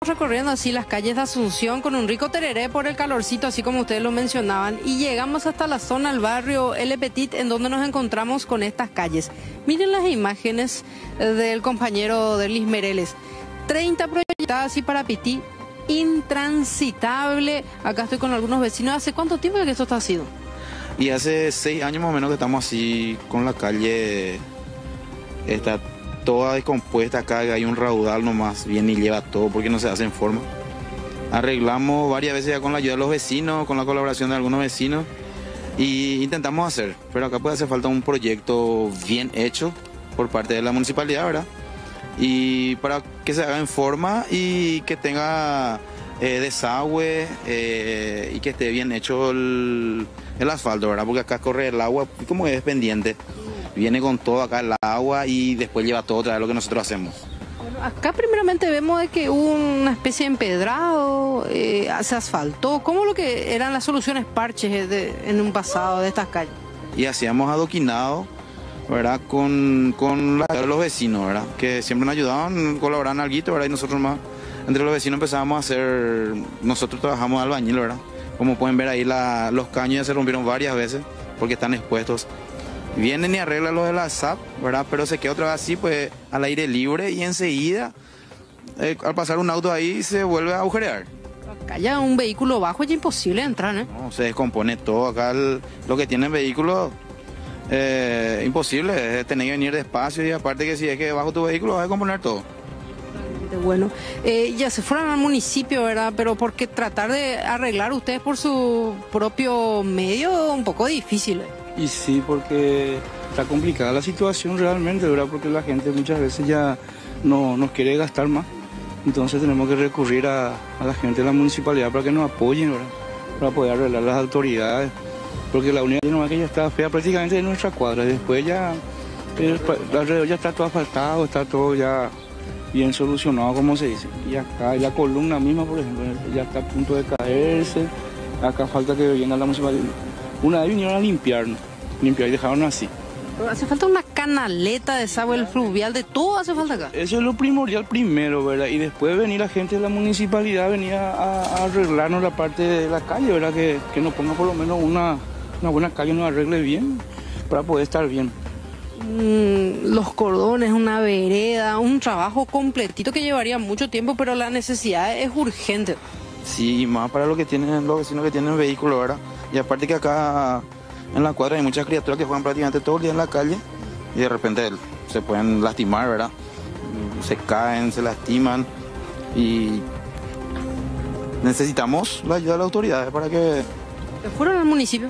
recorriendo así las calles de Asunción con un rico tereré por el calorcito, así como ustedes lo mencionaban, y llegamos hasta la zona del barrio El Petit, en donde nos encontramos con estas calles. Miren las imágenes del compañero de Liz Mereles. 30 proyectadas así para Pití, intransitable. Acá estoy con algunos vecinos. ¿Hace cuánto tiempo que esto está así? Y hace 6 años más o menos que estamos así con la calle. Está toda descompuesta acá, hay un raudal nomás, viene y lleva todo porque no se hace en forma. Arreglamos varias veces ya con la ayuda de los vecinos, con la colaboración de algunos vecinos, y intentamos hacer, pero acá puede hacer falta un proyecto bien hecho por parte de la municipalidad, ¿verdad? Y para que se haga en forma y que tenga desagüe y que esté bien hecho el asfalto, ¿verdad? Porque acá corre el agua como es pendiente. Viene con todo acá el agua y después lleva todo otra vez lo que nosotros hacemos. Bueno, acá primeramente vemos de que hubo una especie de empedrado, se asfaltó. ¿Cómo lo que eran las soluciones parches en un pasado de estas calles? Y hacíamos adoquinado, ¿verdad? Con la ayuda de los vecinos, ¿verdad? Que siempre nos ayudaban, colaboraban algo, ¿verdad? Y nosotros más, entre los vecinos empezábamos a hacer, nosotros trabajamos de albañil, ¿verdad? Como pueden ver ahí los caños ya se rompieron varias veces porque están expuestos. Vienen y arreglan lo de la SAP, ¿verdad? Pero se queda otra vez así, pues, al aire libre y enseguida, al pasar un auto ahí, se vuelve a agujerear. Acá ya un vehículo bajo es imposible entrar, ¿eh? No, se descompone todo. Acá lo que tiene el vehículo, imposible, es tener que venir despacio y aparte que si es que bajo tu vehículo vas a descomponer todo. Bueno, ya se fueron al municipio, ¿verdad? Pero porque tratar de arreglar ustedes por su propio medio un poco difícil, ¿eh? Y sí, porque está complicada la situación realmente, ¿verdad? Porque la gente muchas veces ya no nos quiere gastar más. Entonces tenemos que recurrir a la gente de la municipalidad para que nos apoyen, ¿verdad? Para poder arreglar las autoridades. Porque la unidad nomás que ya está fea prácticamente de nuestra cuadra. Después ya alrededor ya está todo asfaltado, está todo ya bien solucionado, como se dice. Y acá la columna misma, por ejemplo, ya está a punto de caerse. Acá falta que venga la municipalidad. Una vez vinieron a limpiar y dejaron así. Pero hace falta una canaleta de desagüe fluvial, de todo hace falta acá. Eso es lo primordial primero, ¿verdad? Y después venir la gente de la municipalidad, venir a arreglarnos la parte de la calle, ¿verdad? Que nos ponga por lo menos una buena calle, nos arregle bien, para poder estar bien. Los cordones, una vereda, un trabajo completito que llevaría mucho tiempo, pero la necesidad es urgente. Sí, y más para lo que tienen los vecinos que tienen vehículos, ¿verdad? Y aparte que acá en la cuadra hay muchas criaturas que juegan prácticamente todo el día en la calle y de repente se pueden lastimar, ¿verdad? Se caen, se lastiman y necesitamos la ayuda de las autoridades para que... ¿Fueron al municipio?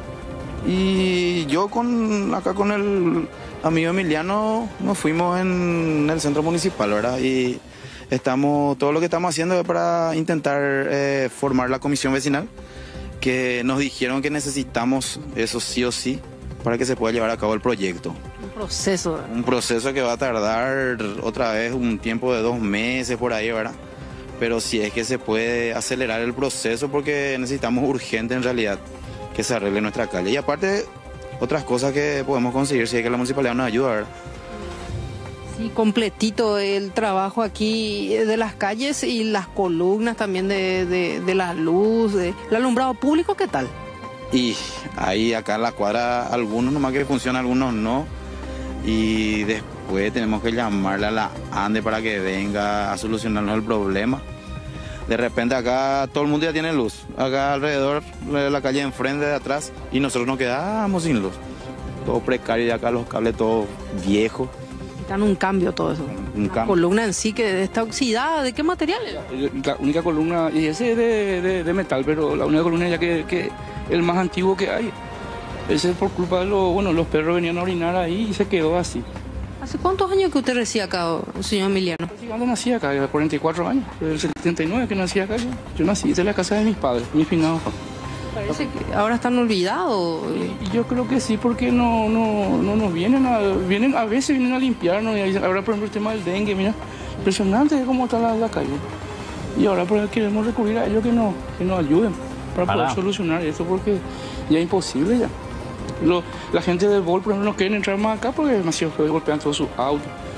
Y yo acá con el amigo Emiliano nos fuimos en el centro municipal, ¿verdad? Y todo lo que estamos haciendo es para intentar formar la comisión vecinal, que nos dijeron que necesitamos eso sí o sí para que se pueda llevar a cabo el proyecto. Un proceso. Un proceso que va a tardar otra vez un tiempo de 2 meses por ahí, ¿verdad? Pero si es que se puede acelerar el proceso porque necesitamos urgente en realidad que se arregle nuestra calle. Y aparte, otras cosas que podemos conseguir si es que la municipalidad nos ayuda, ¿verdad? Sí, completito el trabajo aquí de las calles y las columnas también de la luz, el alumbrado público, ¿qué tal? Y ahí acá en la cuadra algunos nomás que funcionan, algunos no. Y después tenemos que llamarle a la ANDE para que venga a solucionarnos el problema. De repente acá todo el mundo ya tiene luz, acá alrededor de la calle enfrente, de atrás, y nosotros nos quedamos sin luz. Todo precario y acá los cables todos viejos. Dan un cambio todo eso. La columna en sí que está oxidada, ¿de qué material es? La única columna, y ese es de metal, pero la única columna ya que el más antiguo que hay. Ese es por culpa de los perros venían a orinar ahí y se quedó así. ¿Hace cuántos años que usted reside acá, señor Emiliano? Yo nací acá, 44 años, desde el 79 que nací acá. Yo nací, esta es la casa de mis padres, mis finados. Parece que ahora están olvidados. Yo creo que sí, porque no nos vienen a veces vienen a limpiarnos. Y ahora, por ejemplo, el tema del dengue, mira, impresionante cómo está la calle. Y ahora pues, queremos recurrir a ellos que nos ayuden para poder solucionar esto, porque ya es imposible ya. La gente del BOL, por ejemplo, no quieren entrar más acá porque demasiado golpean todos sus autos.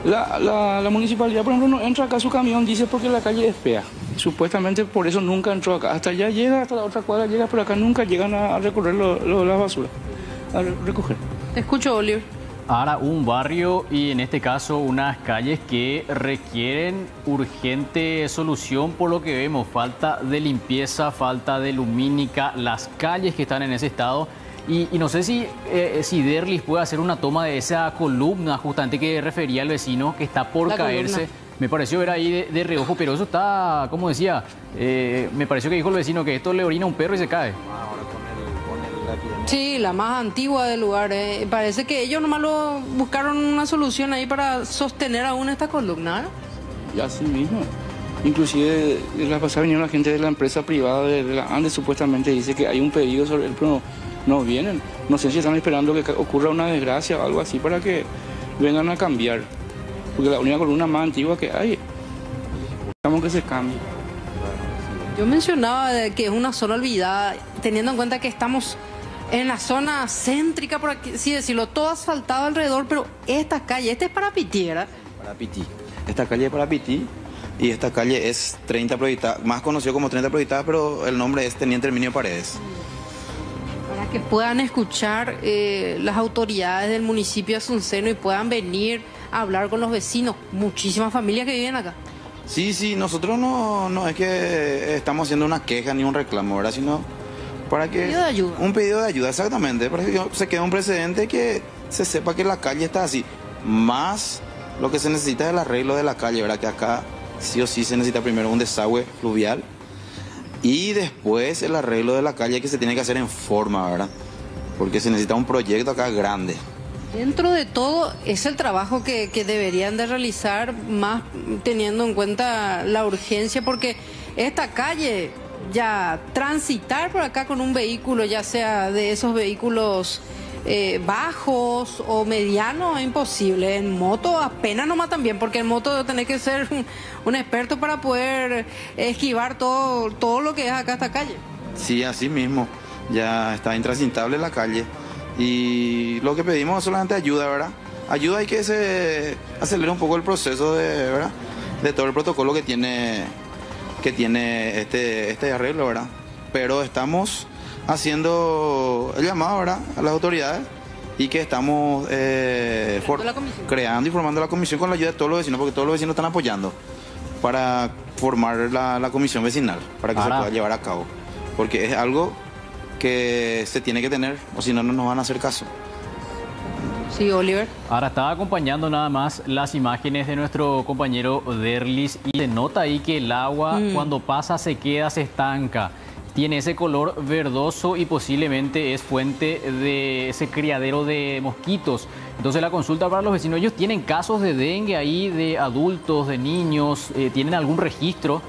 La municipalidad, por ejemplo, no entra acá a su camión, dice porque la calle es fea. Supuestamente por eso nunca entró acá. Hasta allá llega, hasta la otra cuadra llega, pero acá nunca llegan a recorrer la basura, a recoger. Te escucho, Oliver. Ahora, un barrio y en este caso unas calles que requieren urgente solución por lo que vemos. Falta de limpieza, falta de lumínica, las calles que están en ese estado. Y no sé si Derlis puede hacer una toma de esa columna justamente que refería el vecino que está por caerse. Columna. Me pareció ver ahí de reojo, pero eso está, como decía, me pareció que dijo el vecino que esto le orina a un perro y se cae. Sí, la más antigua del lugar. Parece que ellos nomás buscaron una solución ahí para sostener aún esta columna, ¿no? Y así mismo. Inclusive la pasada vinieron la gente de la empresa privada de la Andes, supuestamente dice que hay un pedido sobre él, pero no vienen. No sé si están esperando que ocurra una desgracia o algo así para que vengan a cambiar. Porque la única columna más antigua que hay, buscamos que se cambie. Yo mencionaba que es una zona olvidada, teniendo en cuenta que estamos en la zona céntrica, por así decirlo, todo asfaltado alrededor, pero esta calle, esta es para Pití, ¿verdad? Para Pití. Esta calle es para Pití y esta calle es 30 Proyectadas, más conocido como 30 Proyectadas, pero el nombre es Teniente Herminio Paredes. Para que puedan escuchar las autoridades del municipio de Asunceno y puedan venir a hablar con los vecinos, muchísimas familias que viven acá. Sí, nosotros no es que estamos haciendo una queja ni un reclamo, ¿verdad? Sino para que... Pedido de ayuda. Un pedido de ayuda, exactamente. Para que se quede un precedente que se sepa que la calle está así. Más lo que se necesita es el arreglo de la calle, ¿verdad? Que acá sí o sí se necesita primero un desagüe fluvial y después el arreglo de la calle que se tiene que hacer en forma, ¿verdad? Porque se necesita un proyecto acá grande. Dentro de todo es el trabajo que deberían de realizar, más teniendo en cuenta la urgencia, porque esta calle, ya transitar por acá con un vehículo, ya sea de esos vehículos bajos o medianos, es imposible. En moto apenas nomás también, porque en moto tenés que ser un experto para poder esquivar todo lo que es acá esta calle. Sí, así mismo, ya está intransitable la calle. Y lo que pedimos es solamente ayuda, ¿verdad? Ayuda y que se acelere un poco el proceso ¿verdad? De todo el protocolo que tiene este arreglo, ¿verdad? Pero estamos haciendo el llamado, ¿verdad? A las autoridades y que estamos creando y formando la comisión con la ayuda de todos los vecinos, porque todos los vecinos están apoyando para formar la comisión vecinal, para que se pueda llevar a cabo. Porque es algo que se tiene que tener, o si no, no nos van a hacer caso. Sí, Oliver. Ahora estaba acompañando nada más las imágenes de nuestro compañero Derlis y se nota ahí que el agua cuando pasa se estanca. Tiene ese color verdoso y posiblemente es fuente de ese criadero de mosquitos. Entonces la consulta para los vecinos, ¿ellos tienen casos de dengue ahí, de adultos, de niños? ¿Tienen algún registro?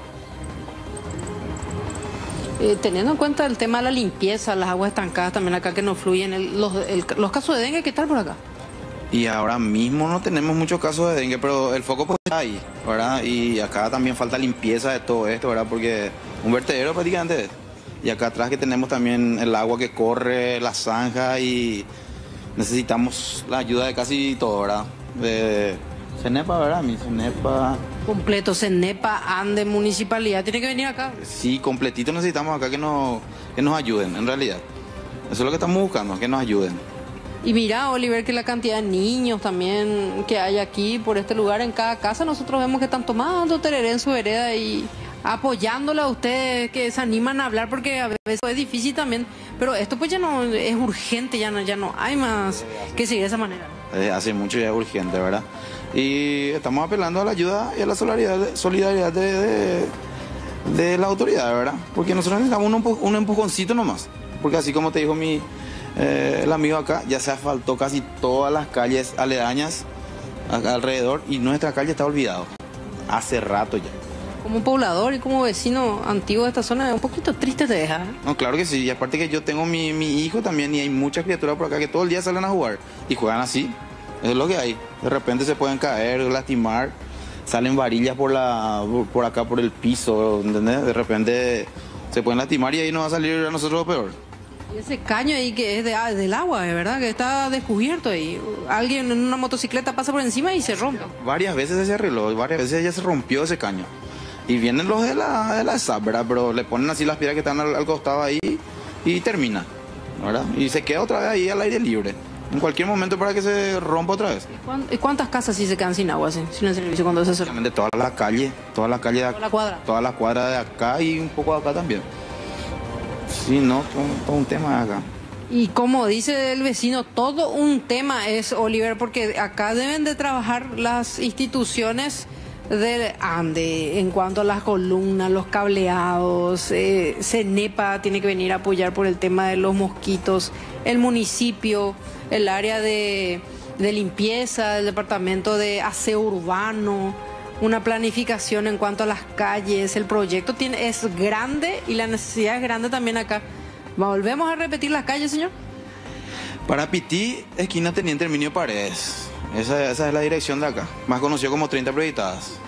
Teniendo en cuenta el tema de la limpieza, las aguas estancadas también acá que no fluyen, los casos de dengue, ¿qué tal por acá? Y ahora mismo no tenemos muchos casos de dengue, pero el foco pues está ahí, ¿verdad? Y acá también falta limpieza de todo esto, ¿verdad? Porque un vertedero prácticamente. Y acá atrás que tenemos también el agua que corre, la zanja y necesitamos la ayuda de casi todo, ¿verdad? De CENEPA, ¿verdad? Mi CENEPA... Completo, CENEPA, ANDE, municipalidad, tiene que venir acá. Sí, completito necesitamos acá que nos ayuden, en realidad. Eso es lo que estamos buscando, que nos ayuden. Y mira, Oliver, que la cantidad de niños también que hay aquí por este lugar, en cada casa nosotros vemos que están tomando tereré en su vereda y apoyándola a ustedes, que se animan a hablar, porque a veces es difícil también, pero esto pues ya no es urgente, ya no hay más que seguir de esa manera. Hace mucho ya es urgente, ¿verdad? Y estamos apelando a la ayuda y a la solidaridad de la autoridad, ¿verdad? Porque nosotros necesitamos un empujoncito nomás, porque así como te dijo el amigo acá, ya se asfaltó casi todas las calles aledañas acá alrededor y nuestra calle está olvidada hace rato ya. Como poblador y como vecino antiguo de esta zona, un poquito triste te deja. No, claro que sí, y aparte que yo tengo mi hijo también y hay muchas criaturas por acá que todo el día salen a jugar y juegan así, eso es lo que hay. De repente se pueden caer, lastimar, salen varillas por acá, por el piso, ¿entendés? De repente se pueden lastimar y ahí nos va a salir a nosotros lo peor. Y ese caño ahí que es del agua, ¿verdad? Que está descubierto ahí. Alguien en una motocicleta pasa por encima y se rompe. Varias veces se arregló, varias veces ya se rompió ese caño. Y vienen los de la SAP, ¿verdad? Pero le ponen así las piedras que están al costado ahí y termina, ¿verdad? Y se queda otra vez ahí al aire libre. En cualquier momento para que se rompa otra vez. ¿Y cuántas casas sí se quedan sin agua, sin el servicio cuando se cerró? De toda la calle de acá. Toda la cuadra. Toda la cuadra de acá y un poco de acá también. Sí, no, todo un tema de acá. Y como dice el vecino, todo un tema es, Oliver, porque acá deben de trabajar las instituciones del ANDE en cuanto a las columnas, los cableados, CENEPA tiene que venir a apoyar por el tema de los mosquitos, el municipio, el área de limpieza, el departamento de aseo urbano, una planificación en cuanto a las calles, el proyecto es grande y la necesidad es grande también acá. ¿Volvemos a repetir las calles, señor? Para Pití, esquina Teniente Herminio Paredes. Esa es la dirección de acá, más conocido como 30 Proyectadas.